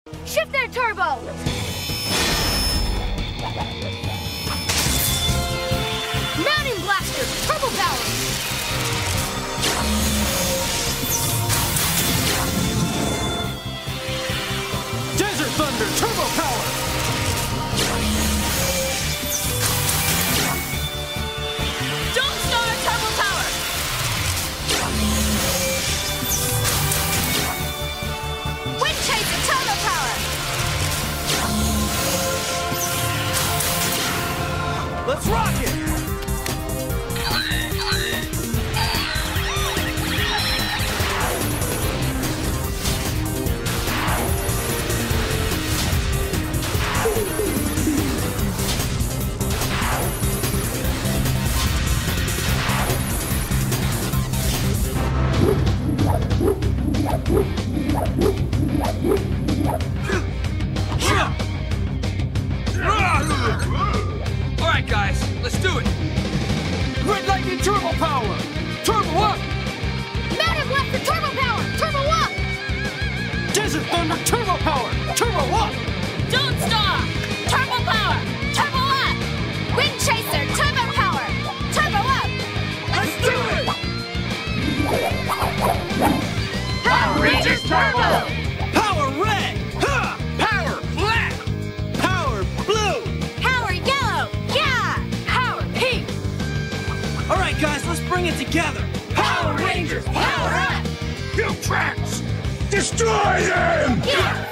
Shift their turbo! Mountain Blaster, turbo power! Desert Thunder, turbo power! Dome Star, turbo power! Wind Chaser, turbo power! Let's rock it! Alright guys, let's do it! Red Lightning, turbo power! Turbo up! Mountain Blaster, turbo power! Turbo up! Desert Thunder, turbo power! Turbo up! Dome Star, turbo power! Turbo up! Wind Chaser, turbo power! Turbo up! Let's do it! Power Rangers Turbo! Power red! Ha! Power black! Power blue! Power yellow! Yeah! Power pink! All right, guys, let's bring it together. Power Rangers, power up! You tracks! Destroy them! Yeah!